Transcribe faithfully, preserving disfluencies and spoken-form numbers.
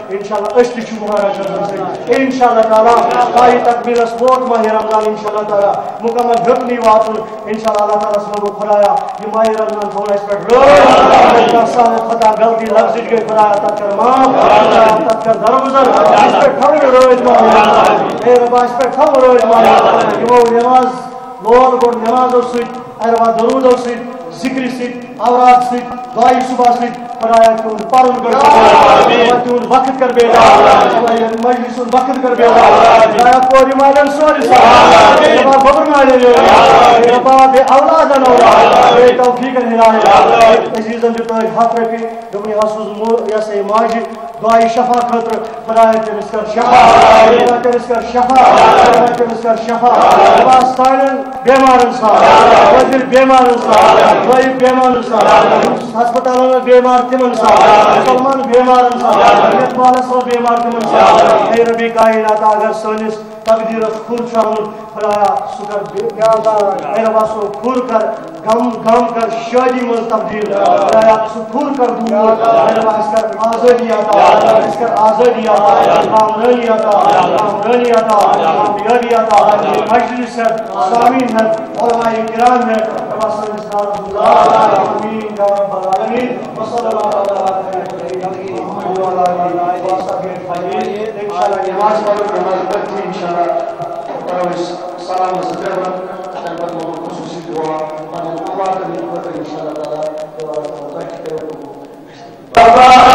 انشاءاللہ اس تچ مہاراج انشاءاللہ تعالیٰ تائی تکمیل اس ووٹ ماہ رمضان انشاءاللہ تعالیٰ مکمل حکمی واتن انشاءاللہ اللہ تعالیٰ سنگو خدایا یہ ماہ رمضان تھوڑا اس پر روز تحصال خطا غلطی لفظ گئی خدایا تک کر معاف تک کر درگزر اس پر کھڑ روز ماہ رمضان اے ربا اس پر کھڑ روز ماہ رمضان یہ وہ نماز لول گوڑ نمازوں سیت اے ربا درودوں سیت ذکری سیت اوراد سیت دعائی صبح سیت خدایا تون پرن کر بیدار تون وقت کر بیدار مجلس وقت کر بیدار خدایا پوری مالن سوری ساتھ ربا ببر مالن ربا بے اولادن اولاد بے توفیق ہدایت عزیزن جو تاج حق رکھے دبنی حسوز یسے ماجد دعائی شفا خطر خدایا تنس کر شفا خدایا تنس کر شفا خدایا تنس کر شفا ربا ستائنن بیمارن ساتھ وزیر بیمارن ساتھ دعائی بیمارن ساتھ ہسپتالوں بیمار تمن ساتھ مسلمان بیمارن ساتھ نیت مالس و بیمار تمن ساتھ اے ربی کائنات اگر سنس تقدیر خور شامل خدایا سکر اے ربا سو خور کر غم غم کر شادی من تبدیل خدایا سو خور کر دور اے ربا اس کر آزادی عطا اس کر آزادی عطا کامرانی عطا کامرانی عطا کامیابی عطا مجلس ہے سامین ہے علماء کرام ہے ربا صلی اللہ علیہ وسلم آمین یا رب العالمین وصلی اللہ علیہ وسلم انشاءاللہ نماز پڑھو نماز پڑھتی انشاءاللہ پرویس سلام زدرم تنبت مدر خصوصی دعا مدر قوات من قدر انشاءاللہ تعالی دعا تعالی